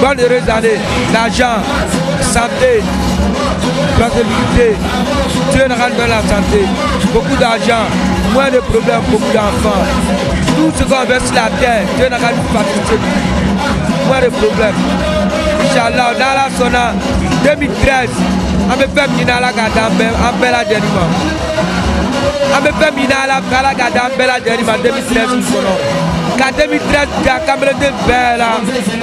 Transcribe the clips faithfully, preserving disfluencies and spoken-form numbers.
bonne heureuse année, l'argent, santé, prospérité, Dieu nous rende la santé, beaucoup d'argent, moins de problèmes, beaucoup d'enfants. Tout ce qu'on veut sur la terre, Dieu nous rende facilité, moins de problèmes. Inch'Allah, dans la sona deux mille treize, on me fait mina la gada en bella derima. On me fait mina la gada en bella derima deux mille treize. En deux mille treize, il y a quand même des belles.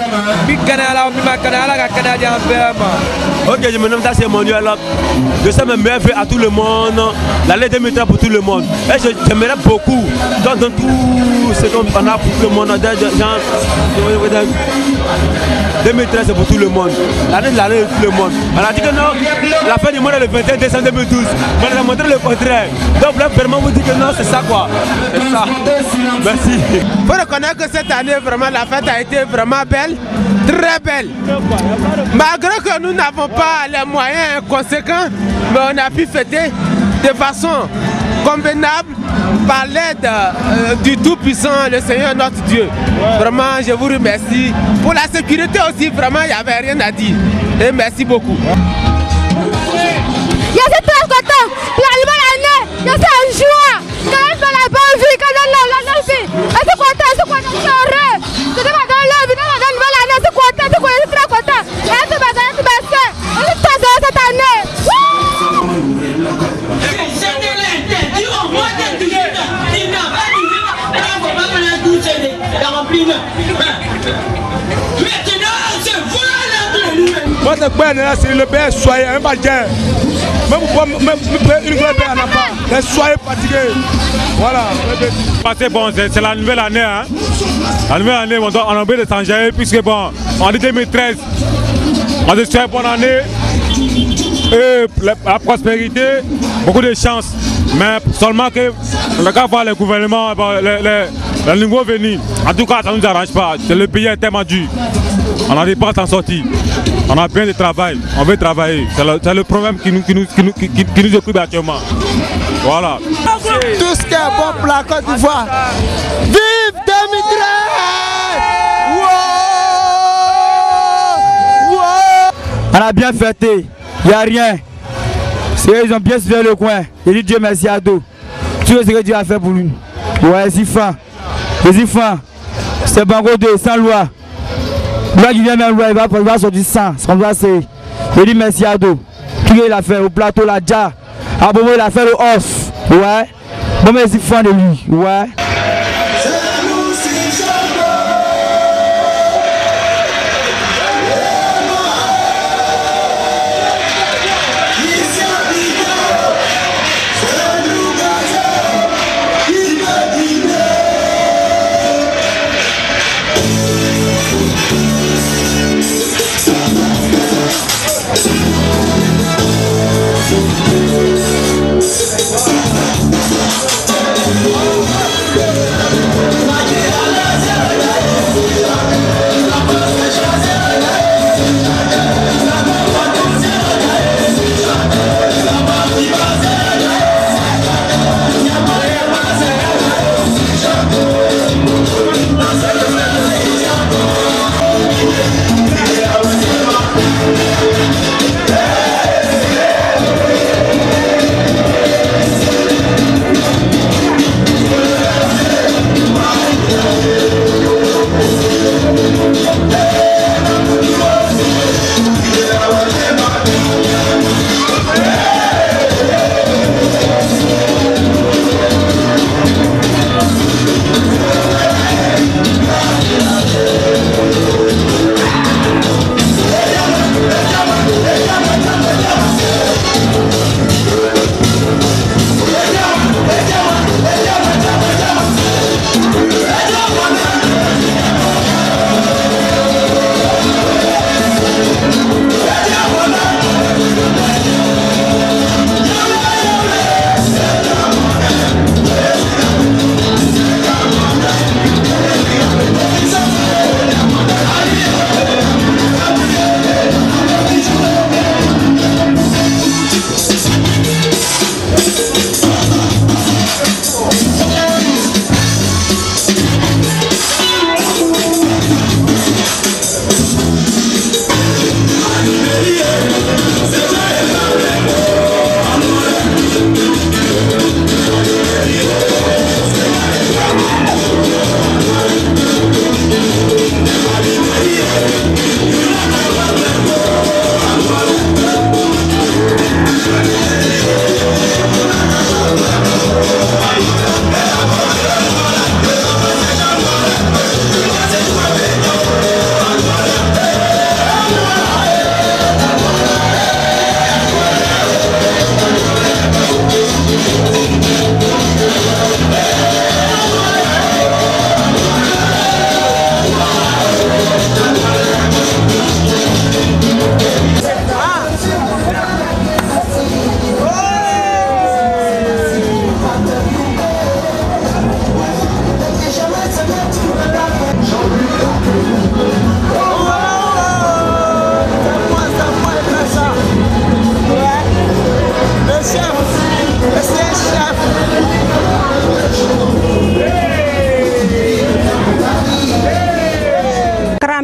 Ok, je me nomme Tassi Emmanuel. Je sais mes meilleurs vœux à tout le monde. L'année deux mille treize pour tout le monde. Et j'aimerais beaucoup, dans, dans tout ce qu'on a pour tout le monde, deux mille treize c'est pour tout le monde. L'année de l'année de tout le monde. On a dit que non, la fin du monde est le vingt et un décembre deux mille douze. Mais on a montré le contraire. Donc là, vraiment, vous dites que non, c'est ça quoi. C'est ça. Merci. Il faut reconnaître que cette année, vraiment, la fête a été vraiment belle. Très belle. Malgré que nous n'avons pas les moyens conséquents, mais on a pu fêter de façon convenable par l'aide euh, du Tout-Puissant, le Seigneur notre Dieu. Ouais. Vraiment, je vous remercie. Pour la sécurité aussi, vraiment, il n'y avait rien à dire. Et merci beaucoup. Je suis très content. La nouvelle année, je suis en joie. Quand je fais la bonne vie, quand je la bonne vie, je suis content, je suis content, je suis heureux. Je suis dans la vie, dans la nouvelle année, je suis content, je suis très content. Et je suis content, je suis content. Je suis content cette année. Votre père c'est le père, soyez un badger. Même une vraie paix n'a pas. Mais soyez fatigués. Voilà. C'est bon, c'est la nouvelle année. Hein? La nouvelle année, on, doit, on a envie de changer, puisque bon, en deux mille treize, on a souhaite bonne année. Et la, la prospérité, beaucoup de chance. Mais seulement que le cas voir le gouvernement, bon, les, les, les nouveaux venus, en tout cas ça ne nous arrange pas. Le pays est tellement dur. On n'arrive pas à s'en sortir. On a besoin de travail, on veut travailler. C'est le, le problème qui nous, qui nous, qui nous, qui, qui nous occupe actuellement. Voilà. Tout ce qui est bon pour la Côte d'Ivoire. Vive deux mille treize! Wow! Wow! On a bien fêté, il n'y a rien. Ils ont bien suivi le coin. Je dis Dieu merci à Dieu. Tu sais ce que Dieu a fait pour lui. Ouais, c'est fin. C'est fin. C'est Bango deux, sans loi. Là qui vient même loi, il va, il va sortir sans. C'est. Je dis merci à Dieu. Tout ce qu'il a fait au plateau, la Dja. À Bobo, il a fait le off. Ouais. Bon, mais c'est fin de lui. Ouais. Yeah.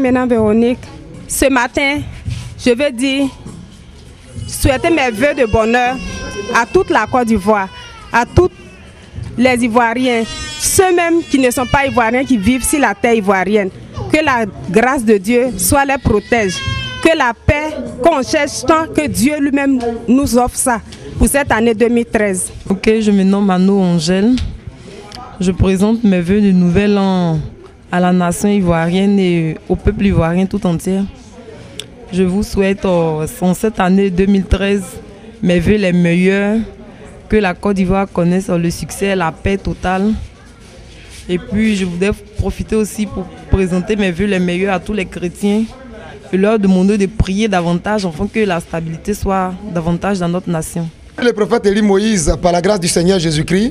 maintenant Véronique. Ce matin, je veux dire, souhaiter mes vœux de bonheur à toute la Côte d'Ivoire, à tous les Ivoiriens, ceux-mêmes qui ne sont pas Ivoiriens, qui vivent sur la terre ivoirienne. Que la grâce de Dieu soit les protège. Que la paix qu'on cherche tant, que Dieu lui-même nous offre ça pour cette année deux mille treize. Ok, je me nomme Mano Angèle. Je présente mes vœux de nouvel an à la nation ivoirienne et au peuple ivoirien tout entier. Je vous souhaite euh, en cette année deux mille treize mes vœux les meilleurs, que la Côte d'Ivoire connaisse le succès, la paix totale. Et puis je voudrais profiter aussi pour présenter mes vœux les meilleurs à tous les chrétiens et leur demander de prier davantage afin que la stabilité soit davantage dans notre nation. Le prophète Élie Moïse, par la grâce du Seigneur Jésus-Christ,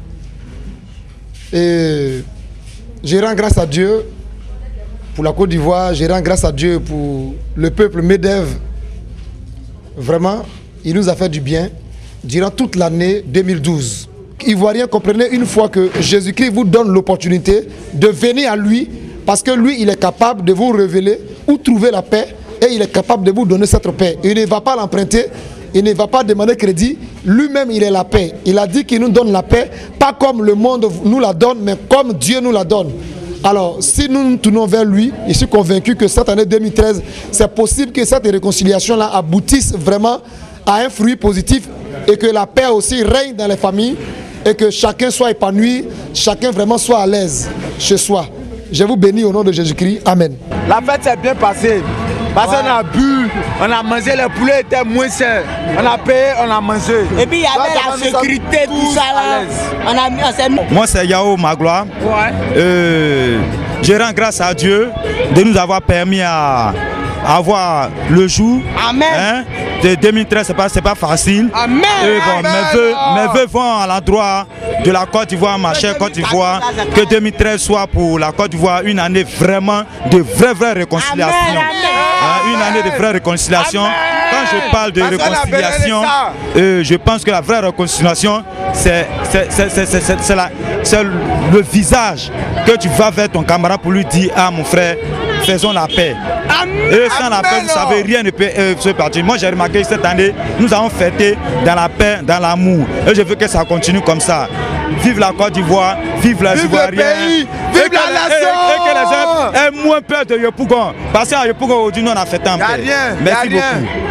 et je rends grâce à Dieu pour la Côte d'Ivoire, je rends grâce à Dieu pour le peuple Medève. Vraiment, il nous a fait du bien durant toute l'année deux mille douze. Ivoiriens, comprenez une fois que Jésus-Christ vous donne l'opportunité de venir à lui, parce que lui, il est capable de vous révéler où trouver la paix et il est capable de vous donner cette paix. Il ne va pas l'emprunter, il ne va pas demander crédit. Lui-même, il est la paix. Il a dit qu'il nous donne la paix, pas comme le monde nous la donne, mais comme Dieu nous la donne. Alors, si nous nous tournons vers lui, je suis convaincu que cette année deux mille treize, c'est possible que cette réconciliation-là aboutisse vraiment à un fruit positif et que la paix aussi règne dans les familles et que chacun soit épanoui, chacun vraiment soit à l'aise chez soi. Je vous bénis au nom de Jésus-Christ. Amen. La fête s'est bien passée. Parce qu'on a bu, on a mangé, les poulets étaient moins chers. On a payé, on a mangé. Et puis il y avait la sécurité, tout ça là. On a mis, on Moi c'est Yao Magloire. Ouais. Euh, je rends grâce à Dieu de nous avoir permis à avoir le jour. Amen. Hein, de deux mille treize, c'est pas, c'est pas facile. Amen. Et bon, Amen. Mes, vœux, mes vœux vont à l'endroit de la Côte d'Ivoire, ma chère Côte d'Ivoire. Que deux mille treize soit pour la Côte d'Ivoire une année vraiment de vraie, vraie réconciliation. Amen. Hein, une année de vraie réconciliation. Amen. Quand je parle de réconciliation, euh, je pense que la vraie réconciliation, c'est le visage que tu vas vers ton camarade pour lui dire: ah mon frère, faisons la paix. Et sans la paix, vous savez, rien ne peut euh, se partir. Moi, j'ai remarqué cette année, nous avons fêté dans la paix, dans l'amour. Et je veux que ça continue comme ça. Vive la Côte d'Ivoire, vive les Ivoiriens. Vive la nation. Et, et que les gens aient moins peur de Yopougon. Parce qu'à Yopougon, aujourd'hui, nous on a fêté en paix. Rien, merci beaucoup.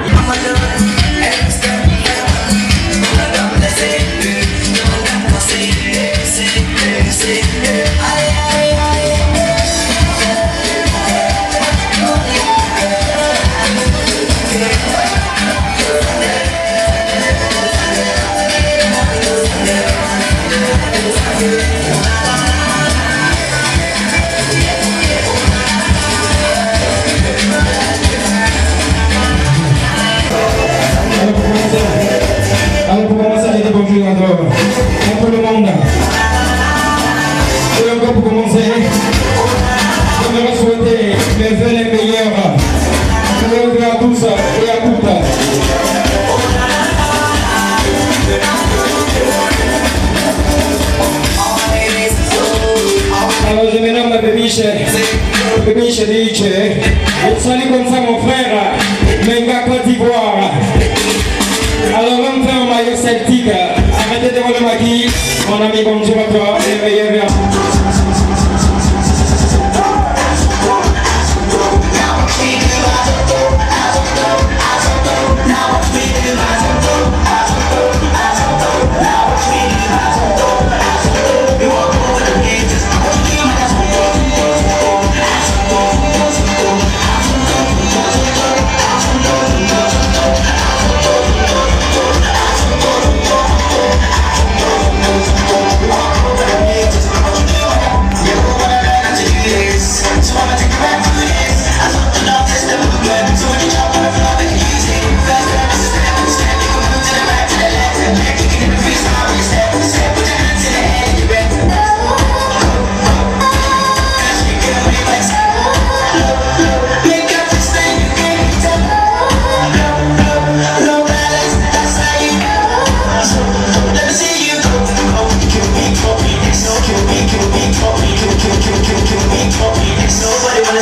Alors pour commencer, j'ai dit bonjour encore à tout le monde. Et encore pour commencer, j'aimerais souhaiter mes vœux les meilleurs. Je veux à tous et à toutes. Alors je me nomme Bébiche, Bébiche Diche. Je salue comme ça mon frère, Menga Côte d'Ivoire. Alors on fait un maillot celtique. Arrêtez de voler maquille. Mon ami, bonjour à toi, les meilleurs verts.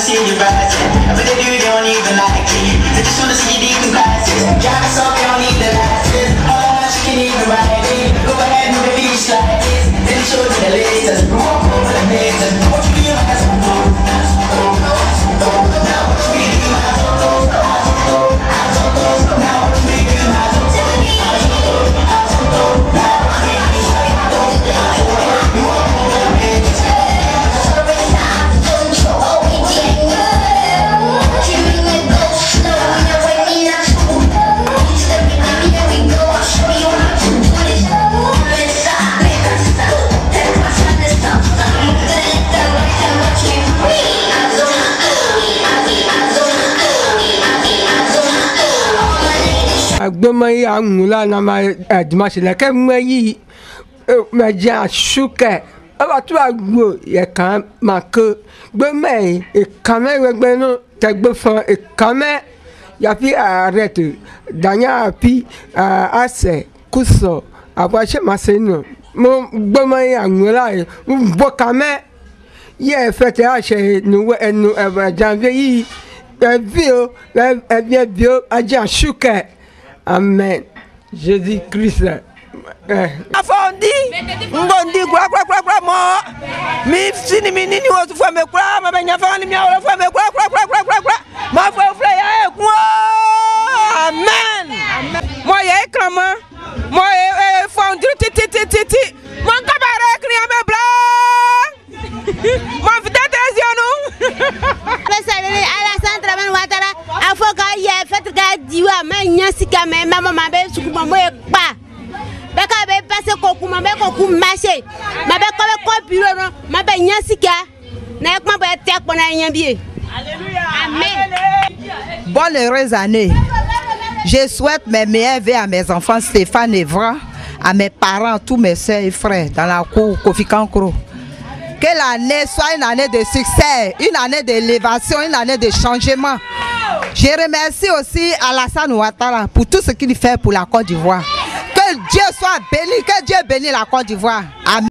see you rising. But they do, they don't even like it. They just wanna see you deep in classes. Drive us up, they don't need the license. All I want, you can even ride it. Go ahead, move the beach like this. Then show you the latest. Walk over the latest. What you do, I don't know. I don't know. Now what you do, I don't know. I don't know. I don't know. Now what you do, I don't know. I don't know. I don't know. Now what you do, I don't know. You walk over the latest. Agbemayi angula na ma dimanche la ke mayi ma ja shuke aba tu agbo ye kan ma ke gbemayi e kame gbegbe no te gbe fon e kame ya fi arrête danya pi ase kuso abache maseno mo gbemayi angula e bo kame ye fete a se nu enu e janvier yi e bio e bien bio a ja shuke. Amen. Jésus-Christ. Afondi, mbondi kwa kwa kwa kwa mo. Mi sini mi nini wo tufwa me kwa ma benya fa ni mi awole fwa me kwa kwa kwa kwa kwa kwa. Ma fwa fwa ya e kwa. Amen. Mo ye krama. Mo e fondi ti ti ti ti ti. Mo kabare kri ame bla. Mo fite tension. Pesalele ala centre man watara afoka ye fait ga diwa ma nyasika me mama ma be sukuma mo e pa. Beka be passer koku ma be koku marché. Ma be ko be ko bureau no ma be nyasika. Na ek ma be tek pona nyambie. Alléluia. Amen. Bonne heureuse année. Je souhaite mes meilleurs vœux à mes enfants Stéphane Evra, à mes parents, tous mes soeurs et frères dans la cour Kofi Kankro. Que l'année soit une année de succès, une année d'élévation, une année de changement. Je remercie aussi Alassane Ouattara pour tout ce qu'il fait pour la Côte d'Ivoire. Que Dieu soit béni, que Dieu bénisse la Côte d'Ivoire. Amen.